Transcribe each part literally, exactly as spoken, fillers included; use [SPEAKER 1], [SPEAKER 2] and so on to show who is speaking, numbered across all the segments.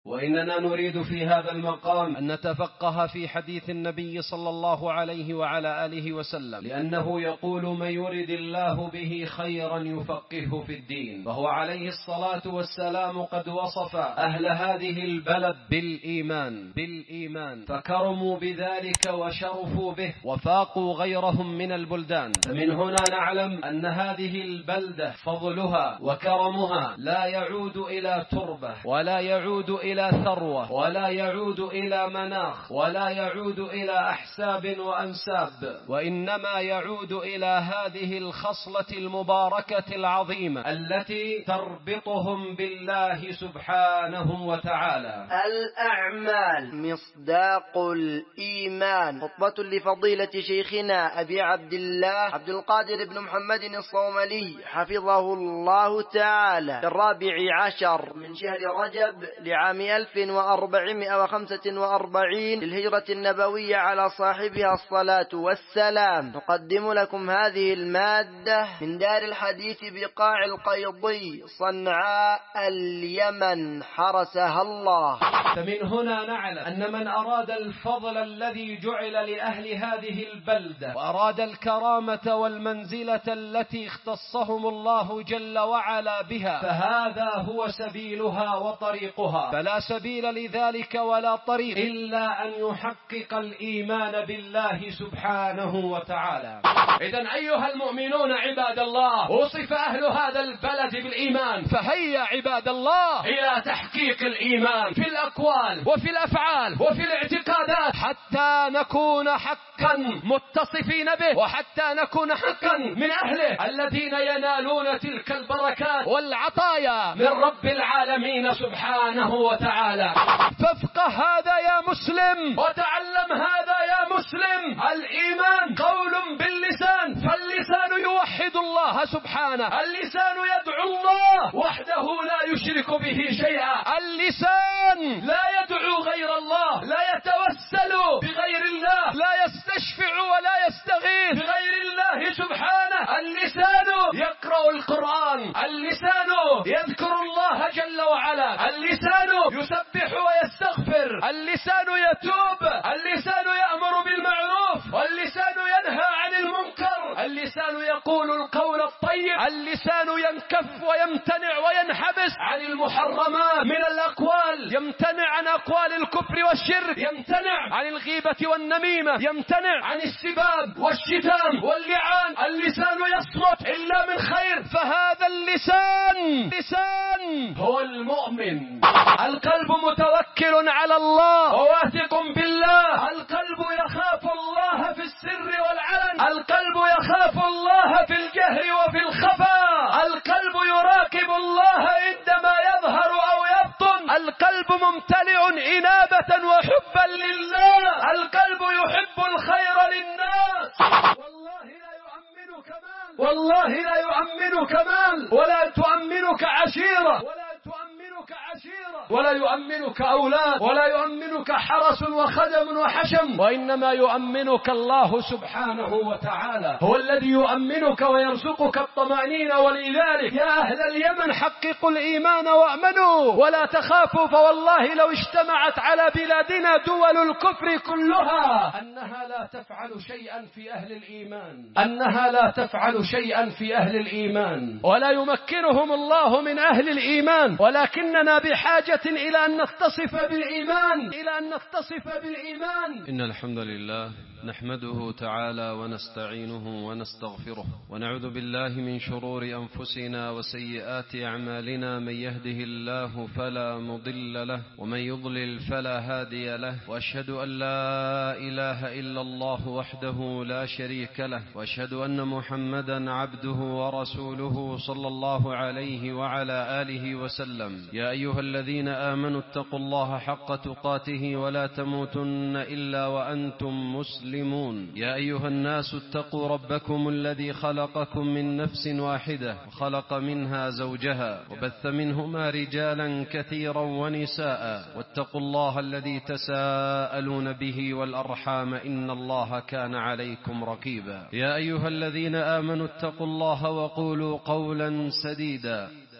[SPEAKER 1] وإننا نريد في هذا المقام أن نتفقه في حديث النبي صلى الله عليه وعلى آله وسلم، لأنه يقول: من يرد الله به خيرا يفقهه في الدين. فهو عليه الصلاة والسلام قد وصف أهل هذه البلد بالإيمان بالإيمان فكرموا بذلك وشرفوا به وفاقوا غيرهم من البلدان. فمن هنا نعلم أن هذه البلدة فضلها وكرمها لا يعود إلى تربة ولا يعود إلى إلى ثروة ولا يعود إلى مناخ ولا يعود إلى أحساب وأنساب، وإنما يعود إلى هذه الخصلة المباركة العظيمة التي تربطهم بالله سبحانه وتعالى.
[SPEAKER 2] الأعمال مصداق الإيمان. خطبة لفضيلة شيخنا أبي عبد الله عبد القادر بن محمد الصوملي حفظه الله تعالى الرابع عشر من شهر رجب لعام ألف وأربعمائة وخمسة وأربعين للهجرة النبوية على صاحبها الصلاة والسلام. نقدم لكم هذه المادة من دار الحديث بقاع القيضي صنعاء اليمن حرسها الله.
[SPEAKER 1] فمن هنا نعلم أن من أراد الفضل الذي جعل لأهل هذه البلدة وأراد الكرامة والمنزلة التي اختصهم الله جل وعلا بها فهذا هو سبيلها وطريقها، فلا سبيل لذلك ولا طريق إلا أن يحقق الإيمان بالله سبحانه وتعالى. إذن أيها المؤمنون عباد الله، وصف أهل هذا البلد بالإيمان، فهيا عباد الله إلى تحقيق الإيمان في الأقوال وفي الأفعال وفي الاعتقادات حتى نكون حقا متصفين به، وحتى نكون حقا من أهله الذين ينالون تلك البركات والعطايا من رب العالمين سبحانه وتعالى. فافقه هذا يا مسلم وتعلم هذا يا مسلم. الإيمان قول باللسان، فاللسان يوحد الله سبحانه، اللسان يدعو الله وحده لا يشرك به شيئا، اللسان لا يدعو غير الله، لا يتوسل بغير الله، لا يستشفع ولا يستغيث بغير الله سبحانه. اللسان يقرأ القرآن، اللسان يذكر الله جل وعلا، اللسان يسبح ويستغفر، اللسان يتوب، اللسان يأمر بالمعروف، واللسان ينهى عن المنكر، اللسان يقول القول الطيب، اللسان ينكف ويمتنع وينحبس عن المحرمات من الأقوال، يمتنع عن أقوال الكفر والشرك، يمتنع عن الغيبة والنميمة، يمتنع عن السباب والشتام واللعان. اللسان يصمت إلا من خير. فهذا اللسان لسان هو المؤمن. القلب متوكل على الله وواثق بالله، القلب يخاف الله في السر والعلن، القلب يخاف الله في الجهر وفي الخفاء، القلب يراقب الله عندما يظهر أو يبطن، القلب ممتلئ إنابة وحبا لله، القلب يحب الخير للناس. والله لا يؤمن كمال، والله لا يؤمن كمال، ولا تؤمنك عشيرة، ولا تؤمنك عشيرة، ولا يؤمنك أولاد، ولا يؤمنك حرس وخدم وحشم، وإنما يؤمنك الله سبحانه وتعالى، هو الذي يؤمنك ويرزقك الطمأنينة. ولذلك يا أهل اليمن حققوا الإيمان وأمنوا ولا تخافوا، فوالله لو اجتمعت على بلادنا دول الكفر كلها أنها لا تفعل شيئا في أهل الإيمان، أنها لا تفعل شيئا في أهل الإيمان، ولا يمكنهم الله من أهل الإيمان، ولكننا بحاجة إلى أن نتصف بالإيمان، إلى أن نتصف بالإيمان. إن الحمد لله نحمده تعالى ونستعينه ونستغفره، ونعوذ بالله من شرور أنفسنا وسيئات أعمالنا. من يهده الله فلا مضل له، ومن يضلل فلا هادي له، وأشهد أن لا إله إلا الله وحده لا شريك له، وأشهد أن محمدا عبده ورسوله صلى الله عليه وعلى آله وسلم. يا أيها الذين آمنوا اتقوا الله حق تقاته ولا تموتن إلا وأنتم مسلمون. يا أيها الناس اتقوا ربكم الذي خلقكم من نفس واحدة وخلق منها زوجها وبث منهما رجالا كثيرا ونساء، واتقوا الله الذي تساءلون به والأرحام إن الله كان عليكم رقيبا. يا أيها الذين آمنوا اتقوا الله وقولوا قولا سديدا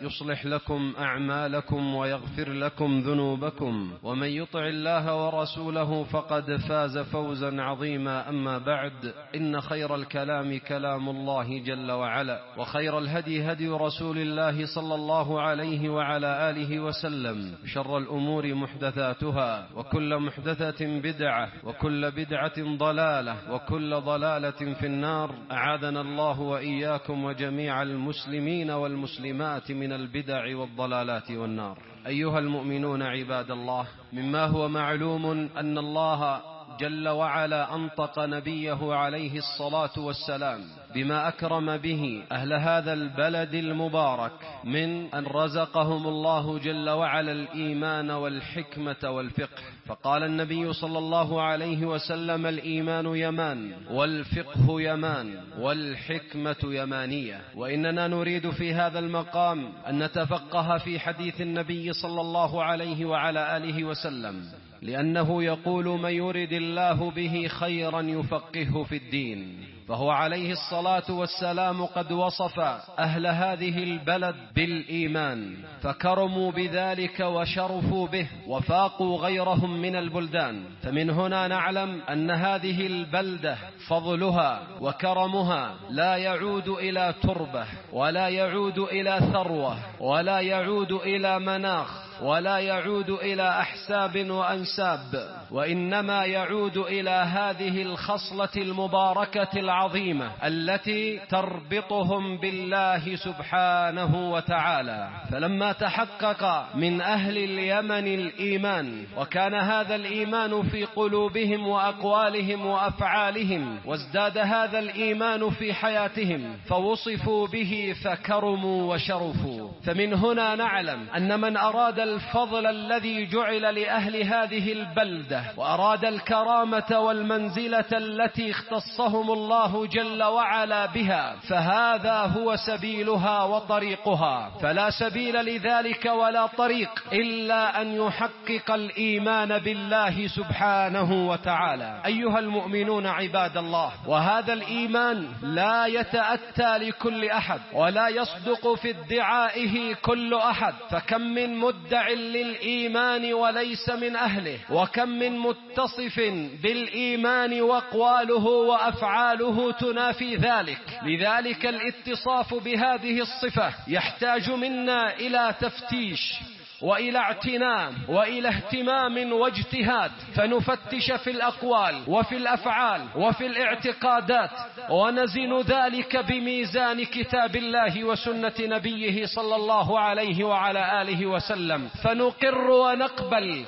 [SPEAKER 1] يصلح لكم أعمالكم ويغفر لكم ذنوبكم، ومن يطع الله ورسوله فقد فاز فوزا عظيما. أما بعد، إن خير الكلام كلام الله جل وعلا، وخير الهدي هدي رسول الله صلى الله عليه وعلى آله وسلم، شر الأمور محدثاتها، وكل محدثة بدعة، وكل بدعة ضلالة، وكل ضلالة في النار. أعاذنا الله وإياكم وجميع المسلمين والمسلمات من البدع والضلالات والنار. أيها المؤمنون عباد الله، مما هو معلوم أن الله جل وعلا أنطق نبيه عليه الصلاة والسلام بما أكرم به أهل هذا البلد المبارك من أن رزقهم الله جل وعلا الإيمان والحكمة والفقه. فقال النبي صلى الله عليه وسلم: الإيمان يمان، والفقه يمان، والحكمة يمانية. وإننا نريد في هذا المقام أن نتفقه في حديث النبي صلى الله عليه وعلى آله وسلم، لأنه يقول: من يرد الله به خيرا يفقهه في الدين. فهو عليه الصلاة والسلام قد وصف أهل هذه البلد بالإيمان، فكرموا بذلك وشرفوا به وفاقوا غيرهم من البلدان. فمن هنا نعلم أن هذه البلدة فضلها وكرمها لا يعود إلى تربة، ولا يعود إلى ثروة، ولا يعود إلى مناخ، ولا يعود إلى أحساب وأنساب، وإنما يعود إلى هذه الخصلة المباركة العظيمة التي تربطهم بالله سبحانه وتعالى. فلما تحقق من أهل اليمن الإيمان، وكان هذا الإيمان في قلوبهم وأقوالهم وأفعالهم، وازداد هذا الإيمان في حياتهم، فوصفوا به فكرموا وشرفوا. فمن هنا نعلم أن من أراد الفضل الذي جعل لأهل هذه البلدة، وأراد الكرامة والمنزلة التي اختصهم الله جل وعلا بها، فهذا هو سبيلها وطريقها. فلا سبيل لذلك ولا طريق إلا أن يحقق الإيمان بالله سبحانه وتعالى. أيها المؤمنون عباد الله، وهذا الإيمان لا يتأتى لكل أحد، ولا يصدق في ادعائه كل أحد. فكم من مدع للإيمان وليس من أهله، وكم من متصف بالإيمان وأقواله وأفعاله تنافي ذلك. لذلك الاتصاف بهذه الصفة يحتاج منا إلى تفتيش، وإلى اعتناء، وإلى اهتمام واجتهاد، فنفتش في الأقوال وفي الأفعال وفي الاعتقادات، ونزن ذلك بميزان كتاب الله وسنة نبيه صلى الله عليه وعلى آله وسلم، فنقر ونقبل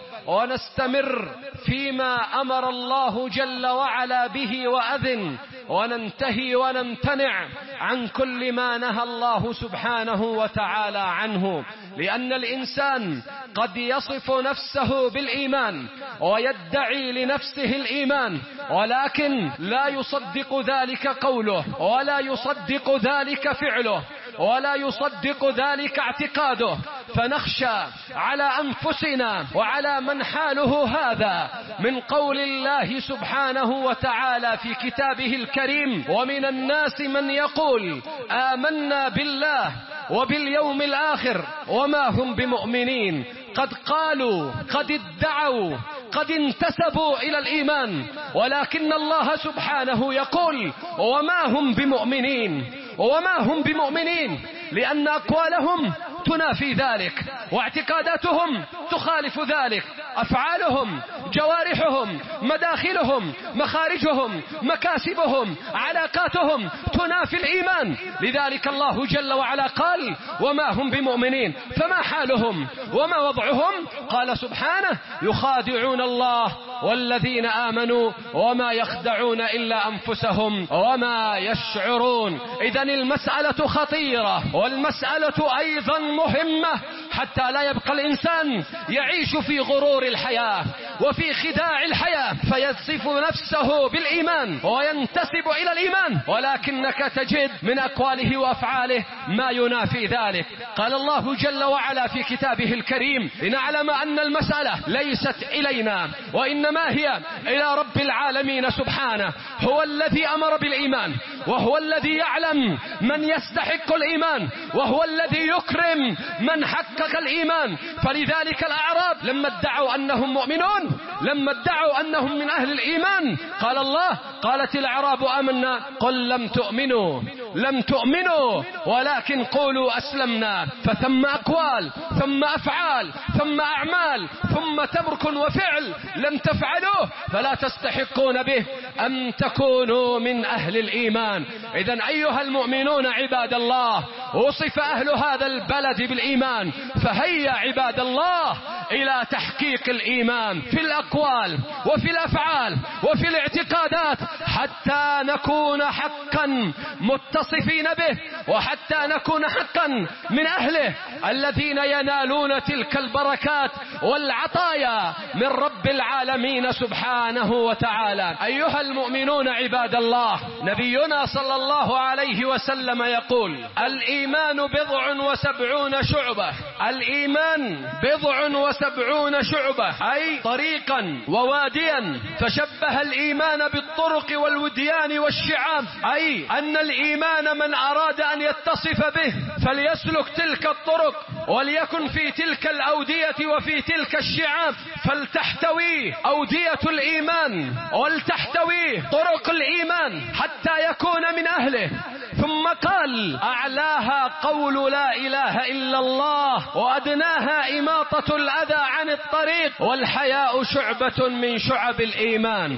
[SPEAKER 1] ونستمر فيما أمر الله جل وعلا به وأذن، وننتهي ونمتنع عن كل ما نهى الله سبحانه وتعالى عنه. لأن الإنسان قد يصف نفسه بالإيمان ويدعي لنفسه الإيمان، ولكن لا يصدق ذلك قوله، ولا يصدق ذلك فعله، ولا يصدق ذلك اعتقاده. فنخشى على أنفسنا وعلى من حاله هذا من قول الله سبحانه وتعالى في كتابه الكريم: ومن الناس من يقول آمنا بالله وباليوم الآخر وما هم بمؤمنين. قد قالوا، قد ادعوا، قد انتسبوا إلى الإيمان، ولكن الله سبحانه يقول: وما هم بمؤمنين، وما هم بمؤمنين، لأن أقوالهم تنافي ذلك، واعتقاداتهم تخالف ذلك، أفعالهم، جوارحهم، مداخلهم، مخارجهم، مكاسبهم، علاقاتهم تنافي الإيمان. لذلك الله جل وعلا قال: وما هم بمؤمنين. فما حالهم وما وضعهم؟ قال سبحانه: يخادعون الله والذين آمنوا وما يخدعون إلا أنفسهم وما يشعرون. إذن المسألة خطيرة، والمسألة أيضا مهمة، حتى لا يبقى الإنسان يعيش في غرور الحياة وفي خداع الحياة، فيصف نفسه بالإيمان وينتسب إلى الإيمان، ولكنك تجد من أقواله وأفعاله ما ينافي ذلك. قال الله جل وعلا في كتابه الكريم: لنعلم أن المسألة ليست إلينا وإنما هي إلى رب العالمين سبحانه. هو الذي أمر بالإيمان، وهو الذي يعلم من يستحق الإيمان، وهو الذي يكرم من حقق الإيمان. فلذلك الأعراب لما ادعوا أنهم مؤمنون، لما ادعوا أنهم من أهل الإيمان، قال الله: قالت الأعراب آمنا قل لم تؤمنوا لم تؤمنوا ولكن قولوا أسلمنا. فثم أقوال ثم أفعال ثم أعمال ثم ترك وفعل لم تفعلوه فلا تستحقون به أن تكونوا من أهل الإيمان. إذن أيها المؤمنون عباد الله، وصف أهل هذا البلد بالإيمان، فهيا عباد الله إلى تحقيق الإيمان في الأقوال وفي الأفعال وفي الاعتقادات، حتى نكون حقا متصفين به، وحتى نكون حقا من أهله الذين ينالون تلك البركات والعطايا من رب العالمين سبحانه وتعالى. أيها المؤمنون عباد الله، نبينا صلى الله عليه وسلم يقول: الإيمان بضع وسبعون شعبة. الإيمان بضع وسبعون شعبة، أي طريقا وواديا، فشبه الإيمان بالطرق والوديان والشعاب، أي أن الإيمان من أراد أن يتصف به فليسلك تلك الطرق وليكن في تلك الأودية وفي تلك الشعاب، فلتحتويه أودية الإيمان ولتحتويه طرق الإيمان حتى يكون من أهله. ثم قال: أعلاها قول لا إله إلا الله، وأدناها إماطة الأذى عن الطريق، والحياء شعبة من شعب الإيمان.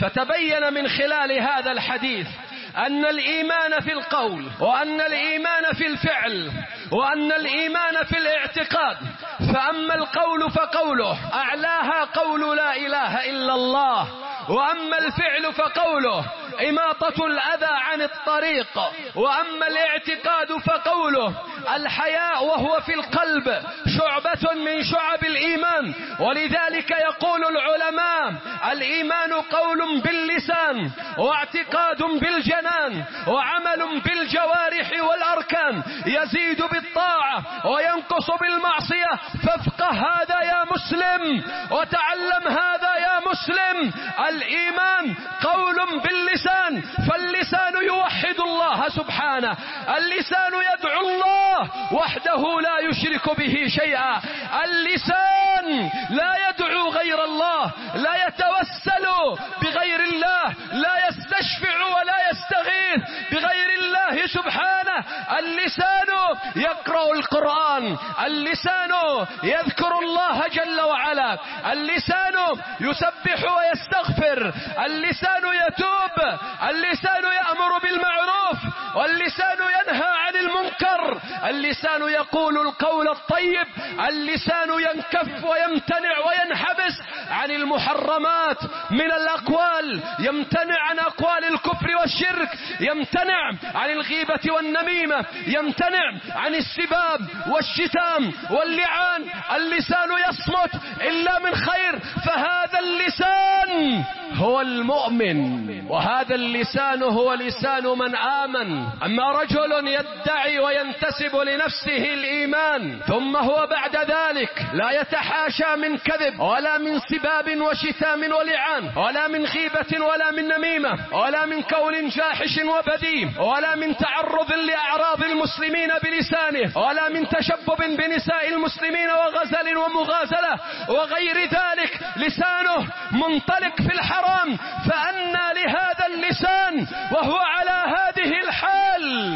[SPEAKER 1] فتبين من خلال هذا الحديث أن الإيمان في القول، وأن الإيمان في الفعل، وأن الإيمان في الاعتقاد. فأما القول فقوله أعلاها قول لا إله إلا الله، وأما الفعل فقوله إماطة الأذى عن الطريق، وأما الاعتقاد فقوله الحياء وهو في القلب شعبة من شعب الإيمان. ولذلك يقول العلماء: الإيمان قول باللسان، واعتقاد بالجنان، وعمل بالجوارح والأركان، يزيد بالطاعة وينقص بالمعصية. فافقه هذا يا مسلم، وتعلم هذا يا مسلم. الإيمان قول باللسان، فاللسان يوحد الله سبحانه، اللسان يدعو الله وحده لا يشرك به شيئا، اللسان لا يدعو غير الله، لا يتوسل بغير الله، لا يستشفع ولا يستغيث بغير الله سبحانه. اللسان يقرأ القرآن، اللسان يذكر الله جل وعلا، اللسان يسبح ويستغفر، اللسان يتوب، اللسان يأمر بالمعروف، واللسان ينهى عن المنكر، اللسان يقول القول الطيب، اللسان ينكف ويمتنع وينحبس عن المحرمات من الأقوال، يمتنع عن أقوال الكفر والشرك، يمتنع عن الغيبة والنميمة، يمتنع عن السباب والشتام واللعان. اللسان يصمت إلا من خير، فهذا اللسان هو المؤمن، وهذا اللسان هو لسان من آمن. أما رجل يدعي وينتسب لنفسه الإيمان ثم هو بعد ذلك لا يتحاشى من كذب ولا من سباب وشتام ولعان ولا من غيبة ولا من نميمة ولا من قول جاحش وبذيء ولا من تعرض لأعراض المسلمين بلسانه ولا من تشبب بنساء المسلمين وغزل ومغازلة وغير ذلك، لسانه منطلق في الحرام، فأنى لهذا اللسان وهو على هذه الحال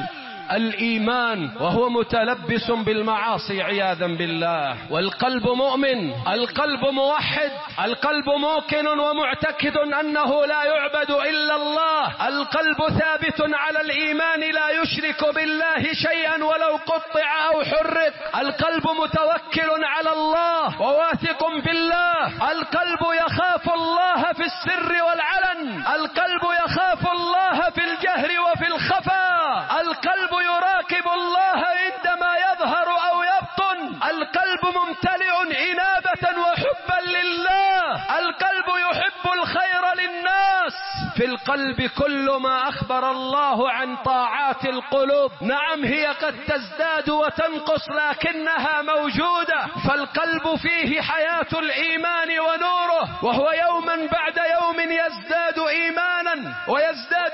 [SPEAKER 1] الإيمان وهو متلبس بالمعاصي عياذا بالله. والقلب مؤمن، القلب موحد، القلب موقن ومعتقد أنه لا يعبد إلا الله، القلب ثابت على الإيمان لا يشرك بالله شيئا ولو قطع أو حرق، القلب متوكل على الله وواثق بالله، القلب يخاف الله في السر والعلن، القلب يخاف الله في الجهر وفي الخفاء، القلب يراقب الله عندما يظهر أو يبطن، القلب ممتلئ إنابة وحبا لله، القلب يحب الخير للناس. في القلب كل ما أخبر الله عن طاعات القلوب، نعم هي قد تزداد وتنقص لكنها موجودة، فالقلب فيه حياة الإيمان ونوره، وهو يوما بعد يوم يزداد إيمانا ويزداد معرفة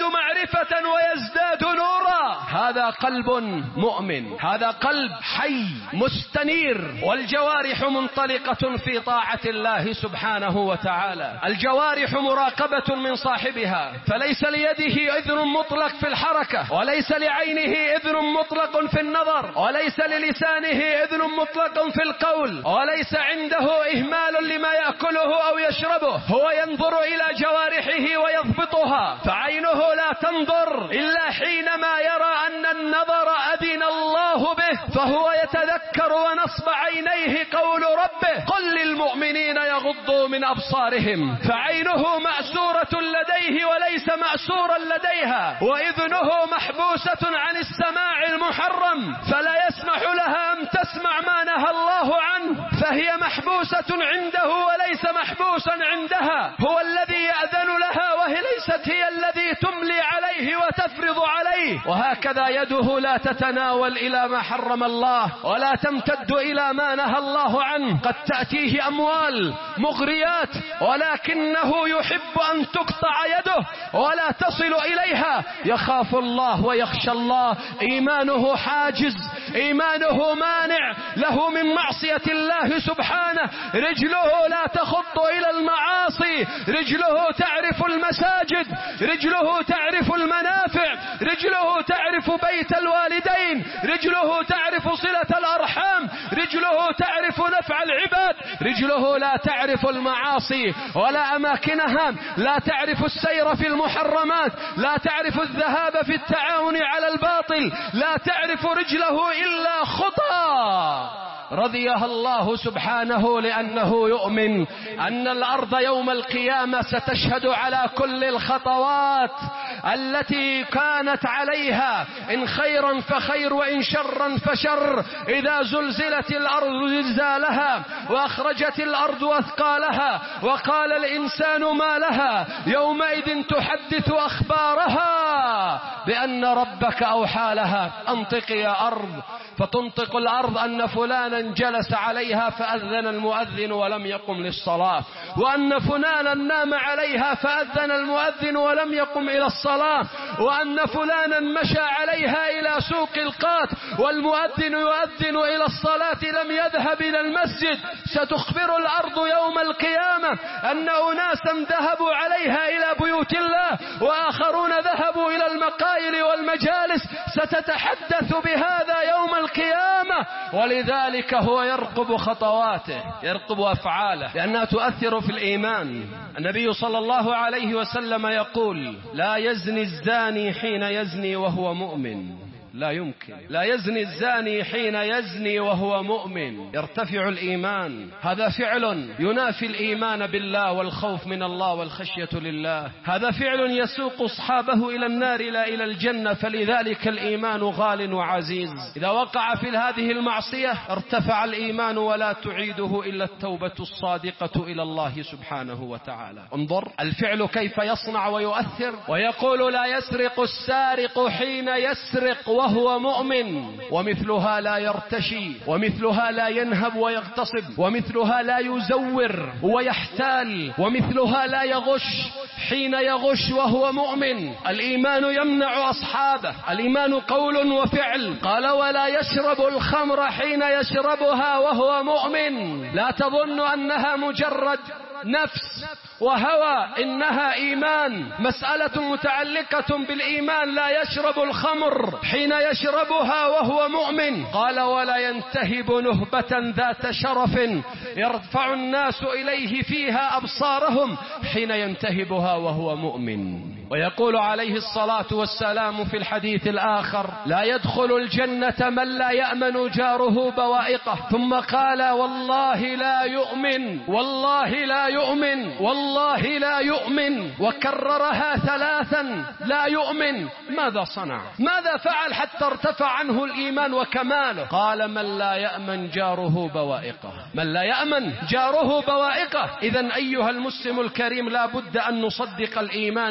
[SPEAKER 1] معرفة ويزداد نورا. هذا قلب مؤمن، هذا قلب حي مستنير، والجوارح منطلقة في طاعة الله سبحانه وتعالى. الجوارح مراقبة من صاحبها، فليس ليده إذن مطلق في الحركة، وليس لعينه إذن مطلق في النظر، وليس للسانه إذن مطلق في القول، وليس عنده إهمال لما يأكله أو يشربه. هو ينظر إلى جوارحه ويضبطها، فعينه لا تنظر إلا حينما يرى أن النظر أذن الله به، فهو يتذكر ونصب عينيه قول ربه: قل للمؤمنين يغضوا من أبصارهم. فعينه مأسورة لديه وليس مأسورا لديها، وإذنه محبوسة عن السماع المحرم، فلا يسمح لها أن تسمع ما نهى الله عنه، فهي محبوسة عنده وليس محبوسا عندها. هو الذي يأذن لها وهي ليست هي الذي تملي عليه وتفرض عليه. وهكذا يده لا تتناول إلى ما حرم الله ولا تمتد إلى ما نهى الله عنه. قد تأتيه أموال مغريات، ولكنه يحب أن تقطع يده ولا تصل إليها. يخاف الله ويخشى الله، إيمانه حاجز، إيمانه مانع له من معصية الله سبحانه. رجله لا تخط إلى المعاصي، رجله تعرف المساجد، رجله تعرف المنافع، رجله تعرف بيت الوالدين، رجله تعرف صلة الأرحام، رجله تعرف نفع العباد. رجله لا تعرف المعاصي ولا أماكنها، لا تعرف السير في المحرمات، لا تعرف الذهاب في التعاون على الباطل، لا تعرف رجله إلا خطى رضيها الله سبحانه، لأنه يؤمن أن الأرض يوم القيامة ستشهد على كل الخطوات التي كانت عليها، إن خيرا فخير وإن شرا فشر. إذا زلزلت الأرض زلزالها وأخرجت الأرض أثقالها وقال الإنسان ما لها يومئذ تحدث أخبارها بأن ربك أوحى لها. أنطقي يا أرض، فتنطق الأرض أن فلانا جلس عليها فأذن المؤذن ولم يقم للصلاة، وأن فلانا نام عليها فأذن المؤذن ولم يقم إلى الصلاة، وأن فلانا مشى عليها إلى سوق القات والمؤذن يؤذن إلى الصلاة لم يذهب إلى المسجد. ستخبر الأرض يوم القيامة أن أناسا ذهبوا عليها إلى بيوت الله وآخرون ذهبوا إلى المقايل والمجالس. ستتحدث بهذا يوم القيامة، ولذلك هو يرقب خطواته، يرقب أفعاله، لأنها تؤثر في الإيمان. النبي صلى الله عليه وسلم يقول: لا يزني الزاني حين يزني وهو مؤمن. لا يمكن، لا يزني الزاني حين يزني وهو مؤمن. يرتفع الإيمان، هذا فعل ينافي الإيمان بالله والخوف من الله والخشية لله. هذا فعل يسوق أصحابه إلى النار لا إلى الجنة. فلذلك الإيمان غال وعزيز. إذا وقع في هذه المعصية ارتفع الإيمان، ولا تعيده إلا التوبة الصادقة إلى الله سبحانه وتعالى. انظر الفعل كيف يصنع ويؤثر. ويقول: لا يسرق السارق حين يسرق وهو مؤمن، ومثلها لا يرتشي، ومثلها لا ينهب ويغتصب، ومثلها لا يزور ويحتال، ومثلها لا يغش حين يغش وهو مؤمن. الإيمان يمنع أصحابه، الإيمان قول وفعل. قال: ولا يشرب الخمر حين يشربها وهو مؤمن. لا تظن أنها مجرد نفس وهوى، إنها إيمان، مسألة متعلقة بالإيمان. لا يشرب الخمر حين يشربها وهو مؤمن. قال: ولا ينتهب نهبة ذات شرف يرفع الناس إليه فيها أبصارهم حين ينتهبها وهو مؤمن. ويقول عليه الصلاة والسلام في الحديث الآخر: لا يدخل الجنة من لا يأمن جاره بوائقه. ثم قال: والله لا يؤمن، والله لا يؤمن، والله لا يؤمن، وكررها ثلاثا: لا يؤمن. ماذا صنع؟ ماذا فعل حتى ارتفع عنه الإيمان وكماله؟ قال: من لا يأمن جاره بوائقه، من لا يأمن جاره بوائقه. إذن أيها المسلم الكريم، لا بد أن نصدق الإيمان في أقوال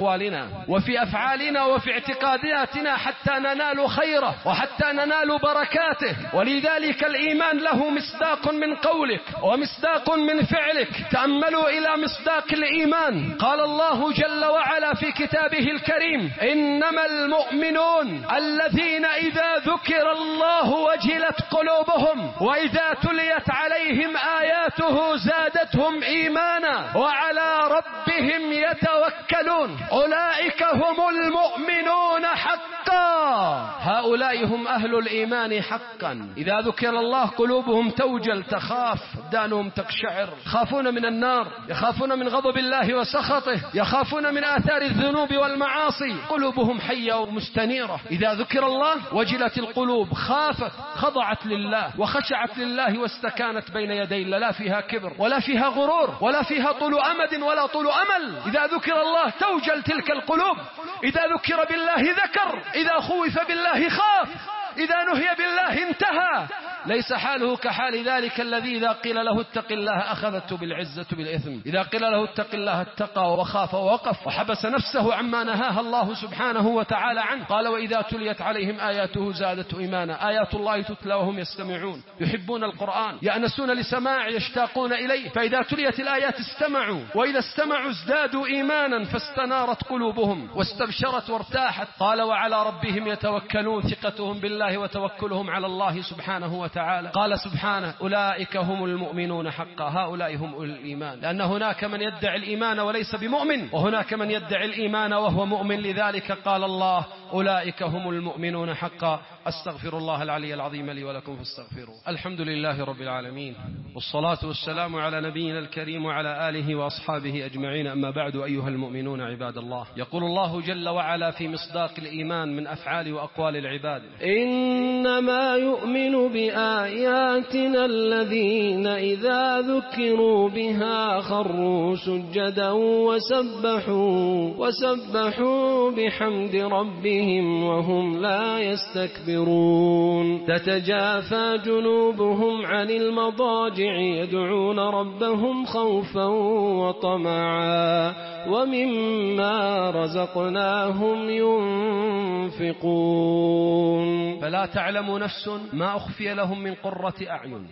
[SPEAKER 1] أقوالنا وفي أفعالنا وفي اعتقاداتنا حتى ننال خيره وحتى ننال بركاته. ولذلك الإيمان له مصداق من قولك ومصداق من فعلك. تأملوا إلى مصداق الإيمان. قال الله جل وعلا في كتابه الكريم: إنما المؤمنون الذين إذا ذكر الله وجلت قلوبهم وإذا تليت عليهم آياته زادتهم إيمانا وعلى ربهم يتوكلون أولئك هم المؤمنون حقا. هؤلاء هم أهل الإيمان حقا. إذا ذكر الله قلوبهم توجل، تخاف، أبدانهم تقشعر، يخافون من النار، يخافون من غضب الله وسخطه، يخافون من آثار الذنوب والمعاصي، قلوبهم حية ومستنيرة. إذا ذكر الله وجلت القلوب، خافت، خضعت لله وخشعت لله واستكانت بين يدي الله، لا فيها كبر ولا فيها غرور ولا فيها طول أمد ولا طول أمل. إذا ذكر الله توجل تلك القلوب. إذا ذكر بالله ذكر، إذا خوف بالله خاف، إذا نهي بالله انتهى. ليس حاله كحال ذلك الذي إذا قيل له اتق الله أخذته بالعزة بالإثم. إذا قيل له اتق الله اتقى وخاف ووقف وحبس نفسه عما نهاها الله سبحانه وتعالى عنه. قال: وإذا تليت عليهم آياته زادته إيمانا. آيات الله تتلى وهم يستمعون، يحبون القرآن، يأنسون لسماع، يشتاقون إليه. فإذا تليت الآيات استمعوا، وإذا استمعوا ازدادوا إيمانا فاستنارت قلوبهم واستبشرت وارتاحت. قال: وعلى ربهم يتوكلون. ثقتهم بالله وتوكلهم على الله سبحانه وتعالى. قال سبحانه: أولئك هم المؤمنون حقا. هؤلاء هم أولي الإيمان. لأن هناك من يدعي الإيمان وليس بمؤمن، وهناك من يدعي الإيمان وهو مؤمن. لذلك قال الله: أولئك هم المؤمنون حقا. أستغفر الله العلي العظيم لي ولكم فاستغفروه. الحمد لله رب العالمين، والصلاة والسلام على نبينا الكريم وعلى آله وأصحابه أجمعين. أما بعد، أيها المؤمنون عباد الله، يقول الله جل وعلا في مصداق الإيمان من أفعال وأقوال العباد:
[SPEAKER 3] إنما يؤمن بآياتنا الذين إذا ذكروا بها خروا سجدا وسبحوا وسبحوا بحمد ربهم وهم لا يستكبرون. تتجافى جنوبهم عن المضاجع يدعون ربهم خوفا وطمعا ومما رزقناهم ينفقون.
[SPEAKER 1] فلا تعلم نفس ما أخفي لهم من قرة أعين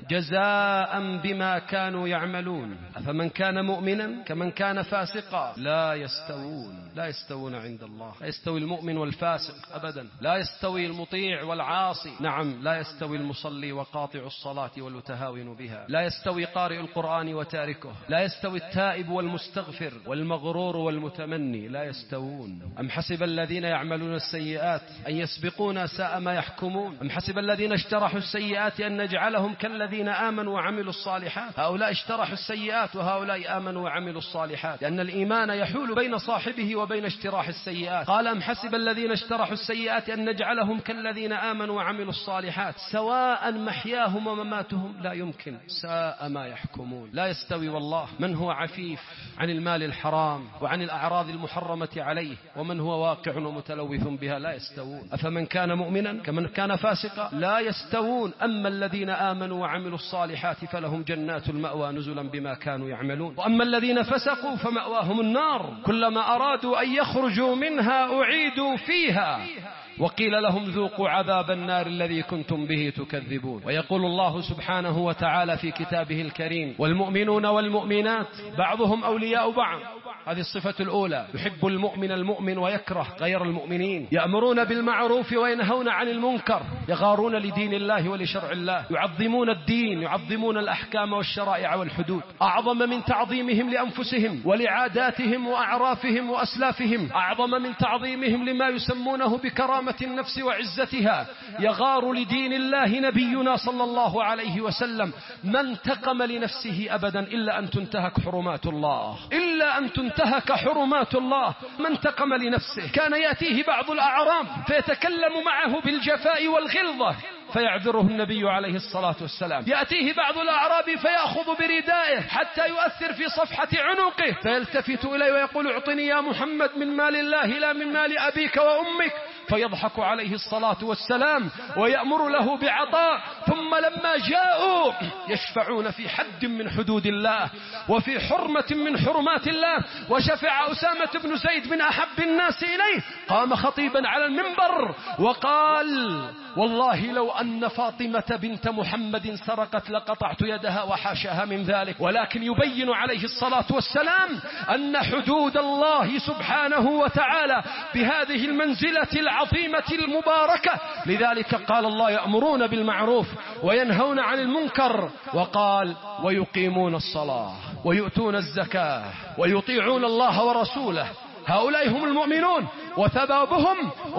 [SPEAKER 1] جزاء بما كانوا يعملون. أفمن كان مؤمنا كمن كان فاسقا لا يستوون. لا يستوون عند الله. لا يستوي المؤمن والفاسق أبدا. لا يستوي المطيع والعاصي. نعم، لا يستوي المصلي وقاطع الصلاة والمتهاون بها. لا يستوي قارئ القرآن وتاركه. لا يستوي التائب والمستغفر والمغرور والمتمني. لا يستوون. أم حسب الذين يعملون السيئات أن يسبقونا ساء ما يحكمون. أم حسب الذين اشترحوا السيئات أن نجعلهم كالذين آمنوا وعملوا الصالحات. هؤلاء اشترحوا السيئات وهؤلاء آمنوا وعملوا الصالحات، لأن الإيمان يحول بين صاحبه وبين اشتراح السيئات. قال: أم حسب الذين اشترحوا السيئات أن نجعلهم كالذين آمنوا وعملوا الصالحات سواء محياهم ومماتهم. لا يمكن. ساء ما يحكمون. لا يستوي والله من هو عفيف عن المال الحرام وعن الأعراض المحرمة عليه ومن هو واقع ومتلوث بها. لا يستوون. أفمن كان مؤمنا كمن كان فاسقا لا يستوون. أما الذين آمنوا وعملوا الصالحات فلهم جنات المأوى نزلا بما كانوا يعملون. وأما الذين فسقوا فمأواهم النار كلما أرادوا أن يخرجوا منها أعيدوا فيها وقيل لهم ذوقوا عذاب النار الذي كنتم به تكذبون. ويقول الله سبحانه وتعالى في كتابه الكريم: والمؤمنون والمؤمنات بعضهم أولياء بعض. هذه الصفة الأولى. يحب المؤمن المؤمن ويكره غير المؤمنين. يأمرون بالمعروف وينهون عن المنكر. يغارون لدين الله ولشرع الله. يعظمون الدين، يعظمون الأحكام والشرائع والحدود أعظم من تعظيمهم لأنفسهم ولعاداتهم وأعرافهم وأسلافهم، أعظم من تعظيمهم لما يسمونه بكرامة النفس وعزتها. يغار لدين الله نبينا صلى الله عليه وسلم: ما انتقم لنفسه أبدا إلا أن تنتهك حرمات الله، إلا أن تنتهك حرمات الله. ما انتقم لنفسه. كان يأتيه بعض الأعراب فيتكلم معه بالجفاء والغلظة فيعذره النبي عليه الصلاة والسلام. يأتيه بعض الأعراب فيأخذ بردائه حتى يؤثر في صفحة عنقه فيلتفت إليه ويقول: اعطني يا محمد من مال الله لا من مال أبيك وأمك. فيضحك عليه الصلاة والسلام ويأمر له بعطاء. ثم لما جاءوا يشفعون في حد من حدود الله وفي حرمة من حرمات الله، وشفع أسامة بن زيد من أحب الناس إليه، قام خطيبا على المنبر وقال: والله لو أن فاطمة بنت محمد سرقت لقطعت يدها وحاشاها من ذلك. ولكن يبين عليه الصلاة والسلام أن حدود الله سبحانه وتعالى بهذه المنزلة العظيمة المباركة. لذلك قال الله: يأمرون بالمعروف وينهون عن المنكر، وقال: ويقيمون الصلاة ويؤتون الزكاة ويطيعون الله ورسوله، هؤلاء هم المؤمنون، وثوابهم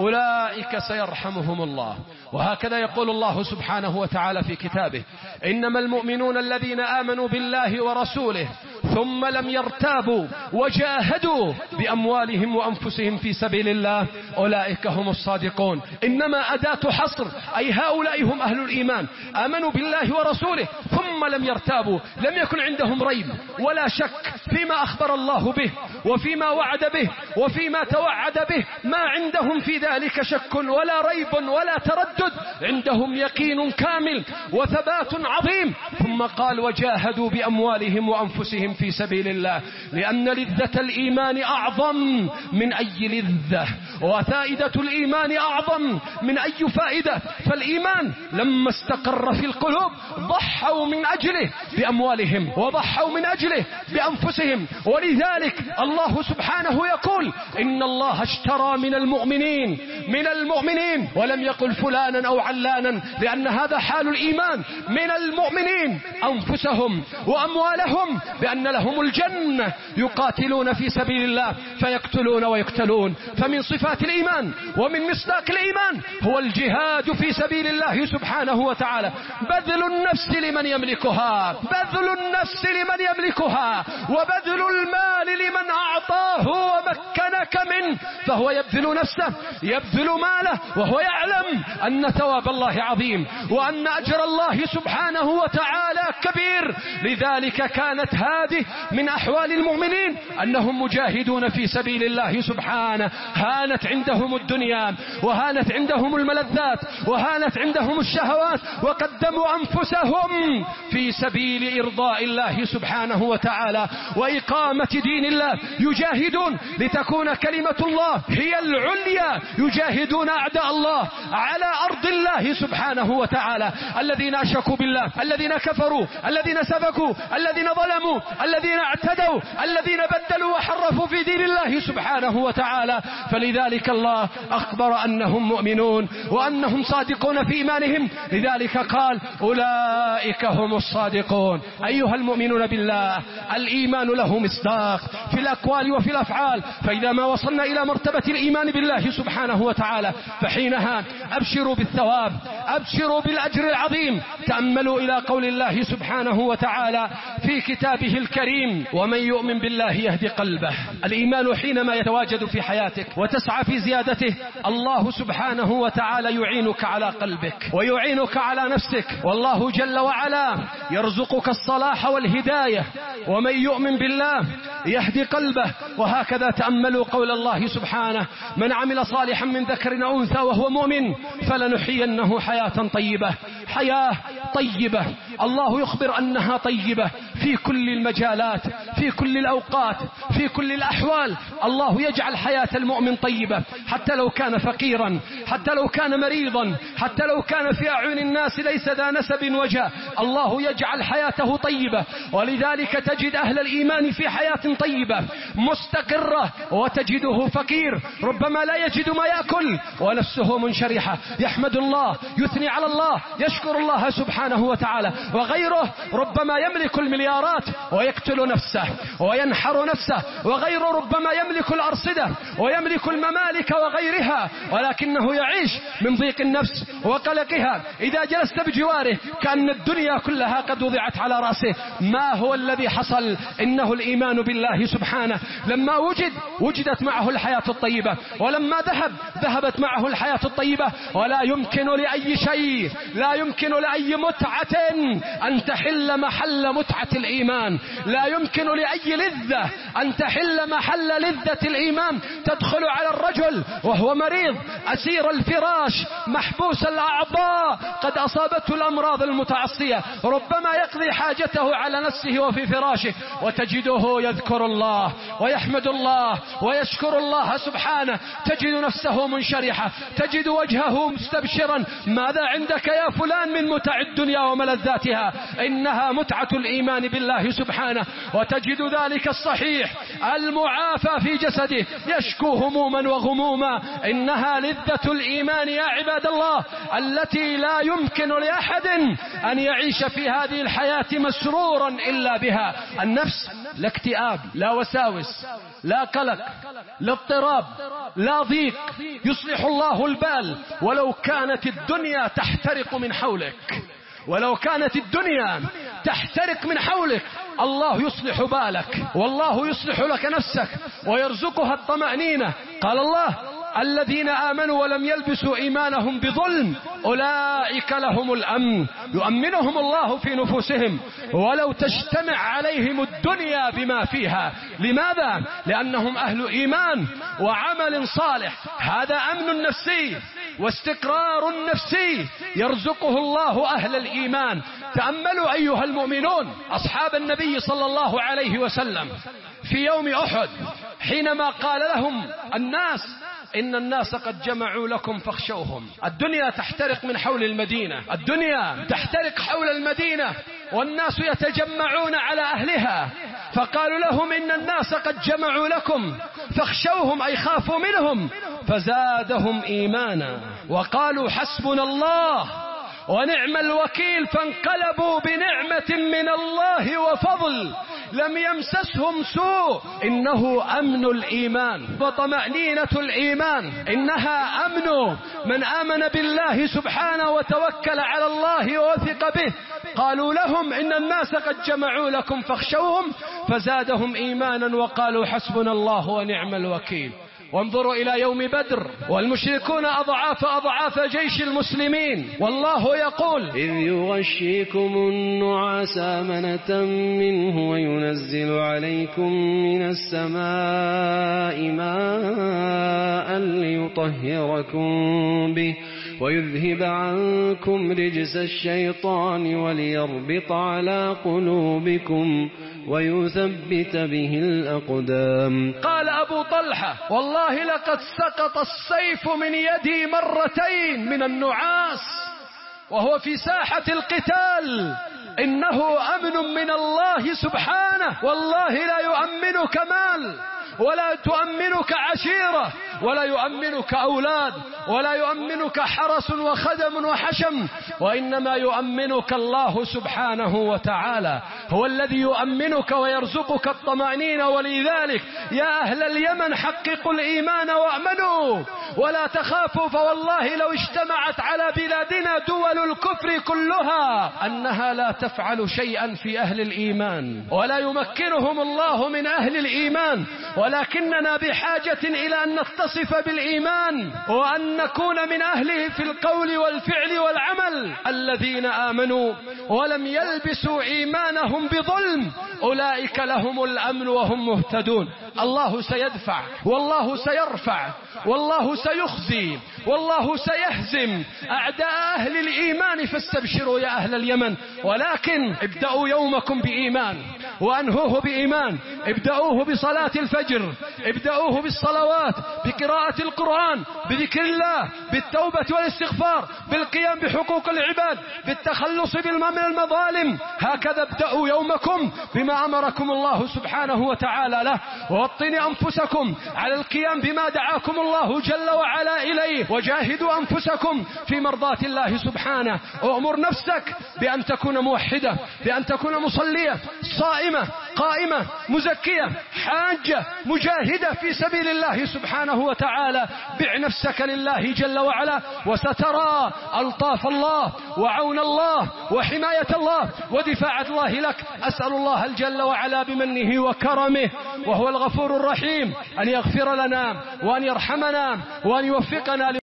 [SPEAKER 1] أولئك سيرحمهم الله. وهكذا يقول الله سبحانه وتعالى في كتابه: إنما المؤمنون الذين آمنوا بالله ورسوله ثم لم يرتابوا وجاهدوا بأموالهم وأنفسهم في سبيل الله أولئك هم الصادقون. إنما أداة حصر، أي هؤلاء هم أهل الإيمان، آمنوا بالله ورسوله ثم لم يرتابوا، لم يكن عندهم ريب ولا شك فيما أخبر الله به وفيما وعد به وفيما توعد به، ما عندهم في ذلك شك ولا ريب ولا تردد، عندهم يقين كامل وثبات عظيم. ثم قال: وجاهدوا بأموالهم وأنفسهم في سبيل الله، لأن لذة الإيمان أعظم من أي لذة، وفائدة الإيمان أعظم من أي فائدة. فالإيمان لما استقر في القلوب ضحوا من أجله بأموالهم وضحوا من أجله بأنفسهم. ولذلك الله سبحانه يقول: إن الله اشترى من المؤمنين من المؤمنين، ولم يقل فلانا أو علانا، لأن هذا حال الإيمان، من المؤمنين أنفسهم وأموالهم بأن لهم الجنة، يقاتلون في سبيل الله فيقتلون ويقتلون. فمن صفات الإيمان ومن مصداق الإيمان هو الجهاد في سبيل الله سبحانه وتعالى، بذل النفس لمن يملكها، بذل النفس لمن يملكها، وبذل المال لمن أعطاه ومكنك منه، فهو يبذل نفسه يبذل ماله وهو يعلم أن ثواب الله عظيم وأن أجر الله سبحانه وتعالى كبير. لذلك كانت هذه من أحوال المؤمنين أنهم مجاهدون في سبيل الله سبحانه. هانت عندهم الدنيا وهانت عندهم الملذات وهانت عندهم الشهوات، وقدموا أنفسهم في سبيل إرضاء الله سبحانه وتعالى وإقامة دين الله، يجاهدون لتكون كلمة الله هي العليا، يجاهدون أعداء الله على أرض الله سبحانه وتعالى، الذين أشركوا بالله، الذين كفروا، الذين سفكوا، الذين ظلموا، الذين اعتدوا، الذين بدلوا وحرفوا في دين الله سبحانه وتعالى. فلذلك الله أخبر أنهم مؤمنون وأنهم صادقون في إيمانهم، لذلك قال: أولئك هم الصادقون. أيها المؤمنون بالله، الإيمان له مصداق في الأقوال وفي الأفعال، فإذا ما وصلنا إلى مرتبة الإيمان بالله سبحانه وتعالى فحينها أبشروا بالثواب، أبشروا بالأجر العظيم. تأملوا إلى قول الله سبحانه وتعالى في كتابه الكريم: ومن يؤمن بالله يهدي قلبه. الإيمان حينما يتواجد في حياتك وتسعى في زيادته، الله سبحانه وتعالى يعينك على قلبك ويعينك على نفسك، والله جل وعلا يرزقك الصلاح والهداية. ومن يؤمن بالله يهدي قلبه. وهكذا تأملوا قول الله سبحانه: من عمل صالحا من ذكر أو أنثى وهو مؤمن فلنحيينه حياة طيبة. حياة طيبة الله يخبر أنها طيبة في كل المجالات، في كل الأوقات، في كل الأحوال. الله يجعل حياة المؤمن طيبة، حتى لو كان فقيرا، حتى لو كان مريضا، حتى لو كان في أعين الناس ليس ذا نسب وجاه، الله يجعل حياته طيبة. ولذلك تجد أهل الإيمان في حياة طيبة مستقرة، وتجده فقير ربما لا يجد ما يأكل ونفسه منشرحة، يحمد الله، يثني على الله، يشكر الله سبحانه وتعالى. وغيره ربما يملك المليارات ويقتل نفسه وينحر نفسه، وغيره ربما يملك الأرصدة ويملك الممالك وغيرها، ولكنه يعيش من ضيق النفس وقلقها. إذا جلست بجواره كأن الدنيا كلها قد وضعت على رأسه. ما هو الذي حصل؟ إنه الإيمان بالله سبحانه. لما وجد وجدت معه الحياة الطيبة، ولما ذهب ذهبت معه الحياة الطيبة. ولا يمكن لأي شيء، لا يمكن لأي متعة أن تحل محل متعة الإيمان، لا يمكن لأي لذة أن تحل محل لذة الإيمان تدخل على الرجل وهو مريض أسير الفراش محبوس الأعضاء قد أصابته الأمراض المتعصية، ربما يقضي حاجته على نفسه وفي فراشه، وتجده يذكر الله ويحمد الله ويشكر الله سبحانه، تجد نفسه منشرحة، تجد وجهه مستبشرا. ماذا عندك يا فلان من متع الدنيا وملذاتها؟ إنها متعة الإيمان بالله سبحانه. وتجد ذلك الصحيح المعافى في جسده يشكو هموما وغموما. إنها لذة الإيمان يا عباد الله التي لا يمكن لأحد أن يعيش في هذه الحياة مسرورا إلا بها. النفس لا اكتئاب، لا وساوس، لا قلق، لا اضطراب، لا ضيق، يصلح الله البال. ولو كانت الدنيا تحترق من حولك، ولو كانت الدنيا تحترق من حولك، الله يصلح بالك، والله يصلح لك نفسك ويرزقها الطمأنينة. قال الله: الذين آمنوا ولم يلبسوا إيمانهم بظلم أولئك لهم الأمن، يؤمنهم الله في نفوسهم ولو تجتمع عليهم الدنيا بما فيها. لماذا؟ لأنهم أهل إيمان وعمل صالح. هذا أمن نفسي واستقرار نفسي يرزقه الله أهل الإيمان. تأملوا أيها المؤمنون أصحاب النبي صلى الله عليه وسلم في يوم أحد حينما قال لهم الناس: إن الناس قد جمعوا لكم فاخشوهم. الدنيا تحترق من حول المدينة، الدنيا تحترق حول المدينة والناس يتجمعون على أهلها، فقالوا لهم: إن الناس قد جمعوا لكم فاخشوهم، أي خافوا منهم. فزادهم إيمانا وقالوا: حسبنا الله ونعم الوكيل. فانقلبوا بنعمة من الله وفضل لم يمسسهم سوء. إنه أمن الإيمان وطمأنينة الإيمان، إنها أمن من آمن بالله سبحانه وتوكل على الله ووثق به. قالوا لهم: إن الناس قد جمعوا لكم فاخشوهم، فزادهم إيمانا وقالوا: حسبنا الله ونعم الوكيل. وانظروا إلى يوم بدر والمشركون أضعاف أضعاف جيش المسلمين، والله يقول:
[SPEAKER 3] إذ يغشيكم النعاس أمنة منه وينزل عليكم من السماء ماء ليطهركم به ويذهب عنكم رجس الشيطان وليربط على قلوبكم ويثبت به الأقدام.
[SPEAKER 1] قال أبو طلحة: والله لقد سقط السيف من يدي مرتين من النعاس وهو في ساحة القتال. إنه أمن من الله سبحانه، والله لا يؤمنك مال ولا تؤمنك عشيرة ولا يؤمنك أولاد ولا يؤمنك حرس وخدم وحشم، وإنما يؤمنك الله سبحانه وتعالى، هو الذي يؤمنك ويرزقك الطمأنينة. ولذلك يا أهل اليمن حققوا الإيمان وأمنوا ولا تخافوا، فوالله لو اجتمعت على بلادنا دول الكفر كلها أنها لا تفعل شيئا في أهل الإيمان ولا يمكنهم الله من أهل الإيمان، ولكننا بحاجة إلى أن نتصف بالإيمان وأن نكون من أهله في القول والفعل والعمل. الذين آمنوا ولم يلبسوا إيمانهم بظلم أولئك لهم الأمن وهم مهتدون. الله سيدفع والله سيرفع والله سيخزي والله سيهزم أعداء أهل الإيمان، فاستبشروا يا أهل اليمن. ولكن ابدأوا يومكم بإيمان وأنهوه بإيمان، ابدأوه بصلاة الفجر، ابدأوه بالصلوات، بقراءة القرآن، بذكر الله، بالتوبة والاستغفار، بالقيام بحقوق العباد، بالتخلص من المظالم. هكذا ابدأوا يومكم بما أمركم الله سبحانه وتعالى له، ووطنوا أنفسكم على القيام بما دعاكم الله جل وعلا إليه، وجاهدوا أنفسكم في مرضاة الله سبحانه. وأمر نفسك بأن تكون موحدة، بأن تكون مصلية، صائمة، قائمة، مزكية، حاجة، مجاهدة في سبيل الله سبحانه وتعالى. بع نفسك لله جل وعلا وسترى ألطاف الله وعون الله وحماية الله ودفاع الله لك. أسأل الله الجل وعلا بمنه وكرمه وهو الغفور الرحيم أن يغفر لنا وأن يرحمنا وأن يوفقنا